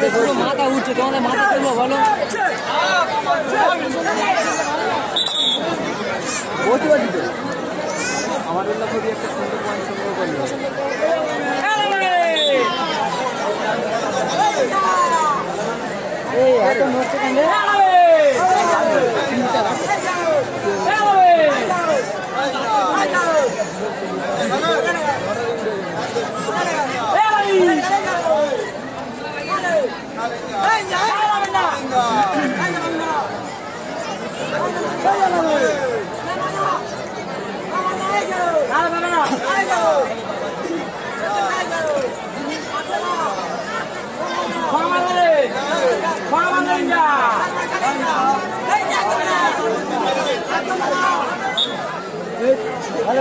মাথা উঠছে তোমাদের মাথা তুলবো বলো আমাদের খুবই একটা সুন্দর পয়েন্ট সংগ্রহ করলো এই এত নষ্ট কেন হ্যালো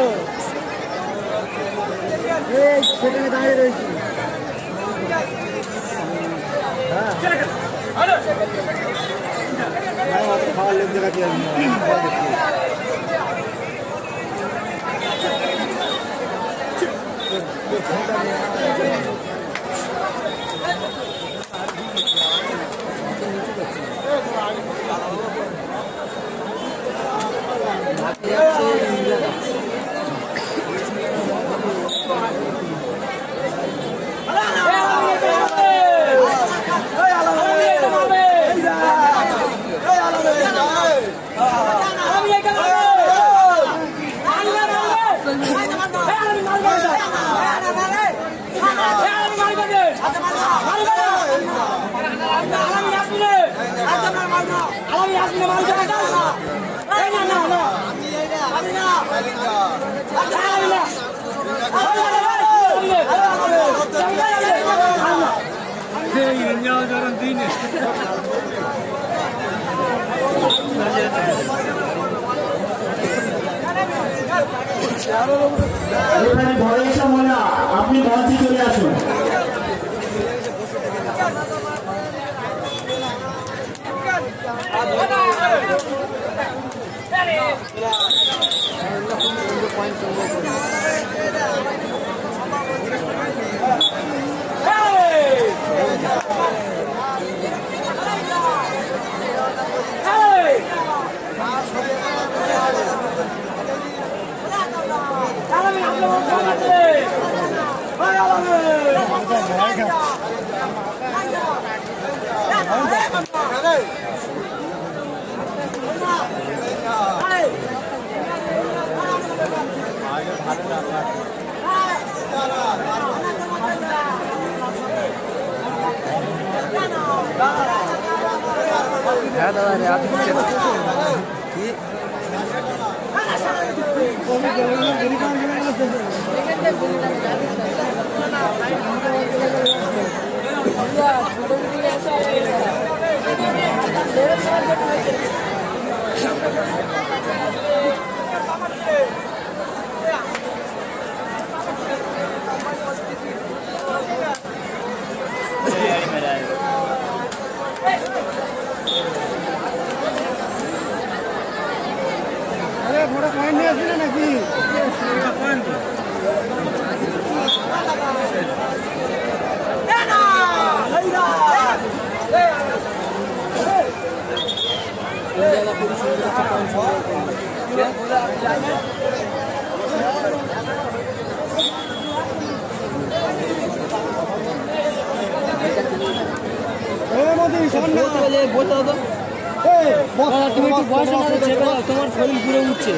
এই সেখানে দাঁড়িয়ে রয়েছি খাওয়ার লোক দেখাচ্ছি ঘরে এসে মনে আপনি মঞ্চে চলে আসুন তুমি একটু বয়স তোমার শরীর ঘুরে উঠছে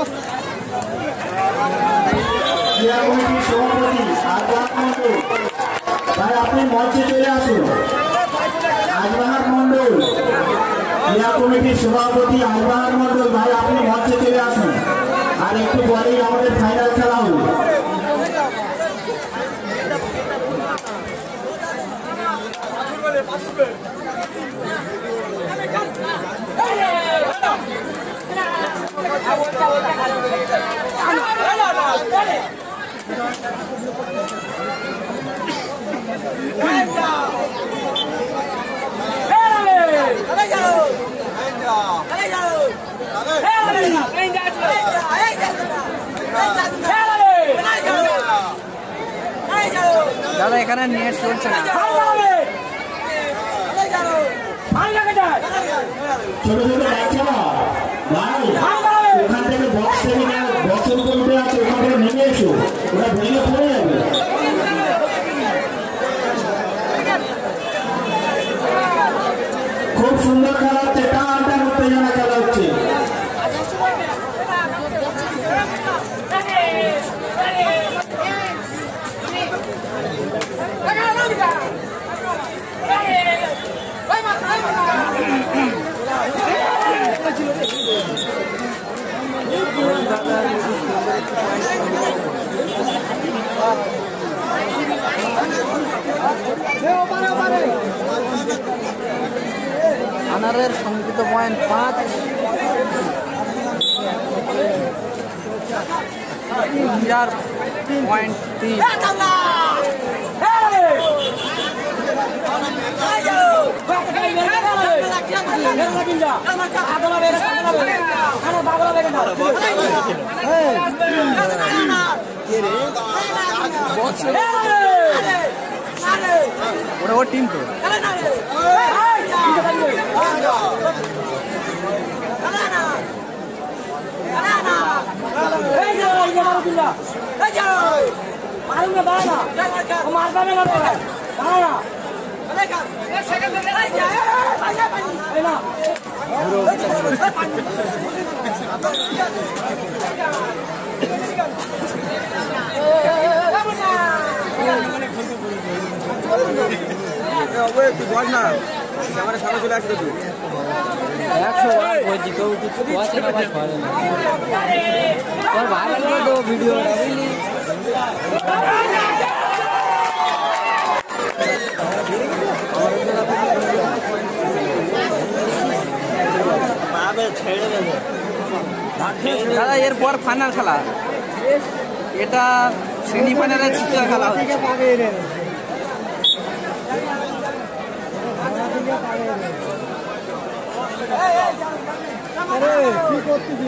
ভাই আপনি মঞ্চে চলে আসুন আজবাহার মন্ডল ক্রীড়া কমিটির সভাপতি আজবাহার মন্ডল ভাই আপনি মঞ্চে চলে আসুন আর একটু পরেই আমাদের ফাইনাল খেলা হবে দাদা এখানে নেট চলছে না ছোট ছোট বাচ্চা ভাই ওখান থেকে বক্সের উপর উঠে আছে, ওখান থেকে নেমে এসো, ওরা ভেঙে পড়ে যাবে। খুব সুন্দর খেলা হচ্ছে, টান টান উত্তেজনা খেলা হচ্ছে। আনারের সংগীত পয়েন্ট 5, ইন্ডিয়ার পয়েন্ট 3। ওটা ওর টিম তো বল না ক্যামেরা সামনে চলে আসবে তুই 100 বলছি কেউ কিছু বলছে না ভাই তোর ভালো লাগলো তো ভিডিও বুঝলি দাদা এরপর ফাইনাল খেলা, এটা সেমিফাইনালের তৃতীয় খেলা হচ্ছে। কি করতেছি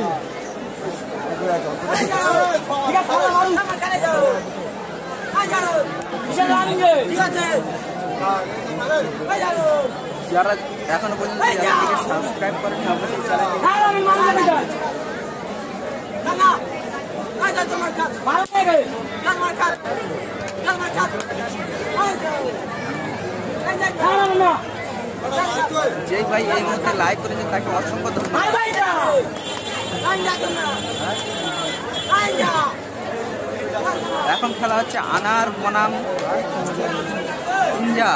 যারা এখনো পর্যন্ত সাবস্ক্রাইব করেনি অবশ্যই যে ভাই এই মুহূর্তে লাইক করেছেন তাকে অসংখ্য ধন্যবাদ। এখন খেলা হচ্ছে আনার বনাম ইন্ডিয়া।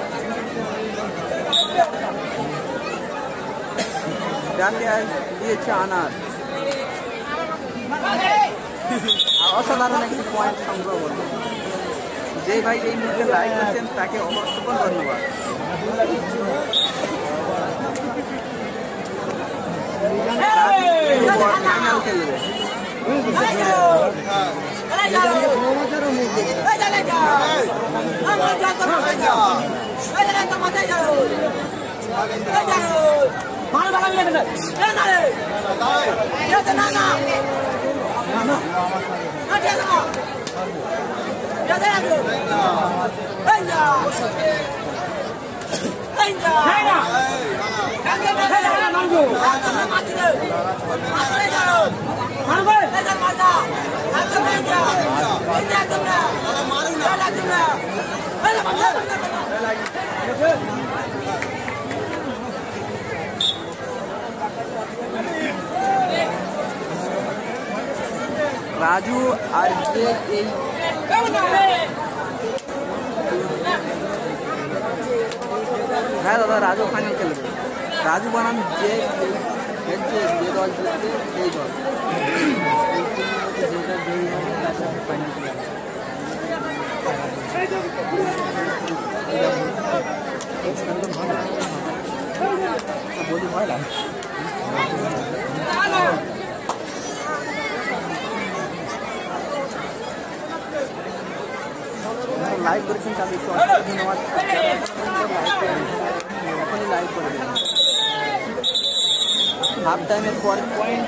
দিয়েছে আনার, অসাধারণ একটি পয়েন্ট সংগ্রহ করবে। যে ভাই এই মুহূর্তে লাইক করছেন তাকে অসংখ্য ধন্যবাদ। ফাইনাল খেলবে রাজু আর যে এই হ্যাঁ দাদা রাজু ফাইনাল খেলবে। রাজু বানাম যে দল জিতবে সেই দল ফাইনাল খেলবে। বলি ভয় লাগে লাইক করেছেন তাদের একটু ধন্যবাদ। এখনই লাইক করে দেবেন। হাফ টাইমের পরে পয়েন্ট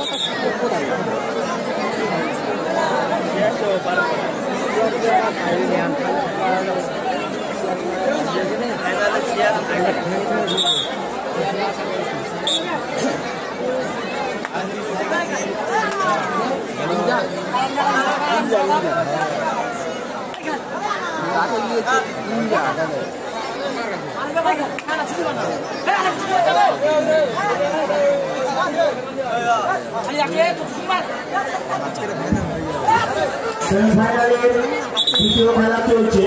কোথায় সেমিফাইনালের দ্বিতীয় খেলা চলছে,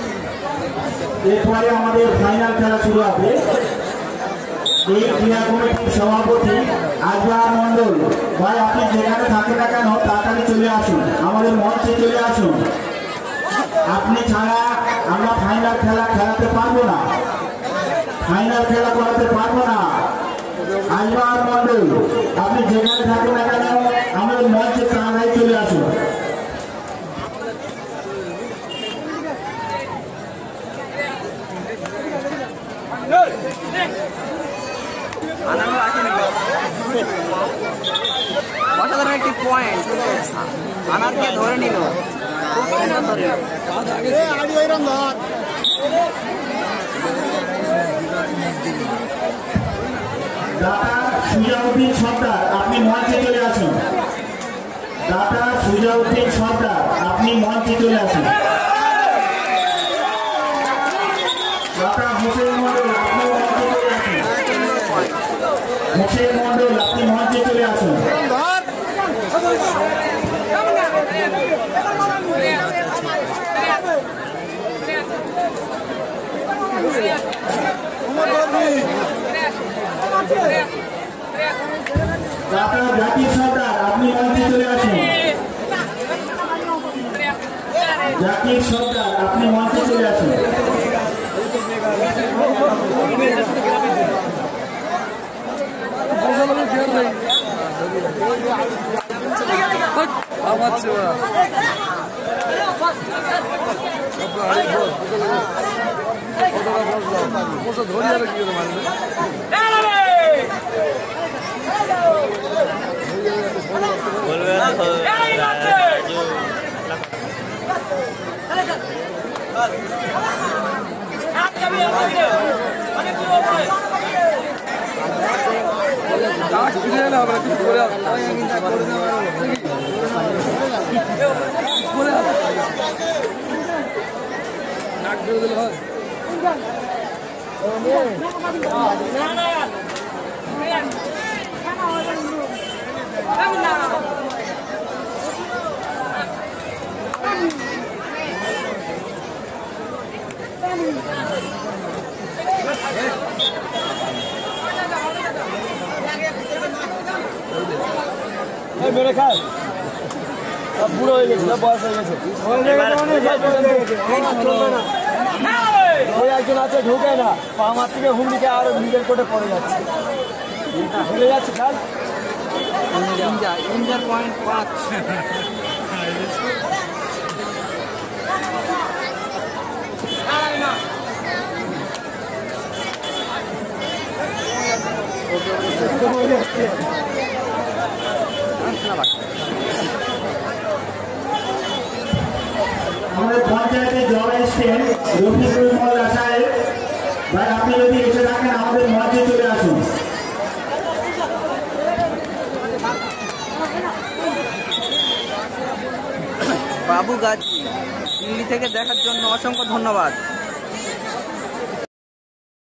এরপরে আমাদের ফাইনাল খেলা শুরু হবে। এই ক্রীড়া কমিটির সভাপতি আজবাহার মন্ডল ভাই, আপনি যেখানে থাকেন না কেন তাড়াতাড়ি চলে আসুন, আমাদের মঞ্চে চলে আসুন। আপনি ছাড়া আমরা ফাইনাল খেলা খেলাতে পারবো না, ফাইনাল খেলা করাতে পারবো না। আজবাহার মন্ডল, আপনি যেখানে থাকেন না কেন আমাদের মঞ্চে তাড়াতাড়ি চলে আসুন। অসাধারণ একটি পয়েন্ট, আনারকে ধরে নিল, দাতা সুজাউদ্দিন সর্দার, আপনি মঞ্চে চলে আসুন। দাতা সুজাউদ্দিন সর্দার, আপনি মঞ্চে চলে আসুন। দাতা হোসেন মন্ডল, আপনি মঞ্চে চলে আসুন। হোসেন মন্ডল, আপনি মঞ্চে চলে আসুন। দাতা জাকির সর্দার, আপনি মঞ্চে চলে আসুন। জাকির সর্দার, আপনি মঞ্চে চলে আসুন। মেরে খায় সব বুড়ো হয়ে গেছে, বয়স হয়ে গেছে। ওই একজন আছে ঢুকে না, আমার থেকে হুমড়িকে আর নিজের কোটে পড়ে যাচ্ছে, ভুলে যাচ্ছে খেয়াল। ইঞ্জার পয়েন্ট 5। আমাদের পঞ্চায়েতে জল এসছেন রফিকুল মোল্লা সাহেব ভাই, আপনি যদি এসে থাকেন আমাদের মঞ্চে চলে আসুন। বাবু গাজী, দিল্লি থেকে দেখার জন্য অসংখ্য ধন্যবাদ।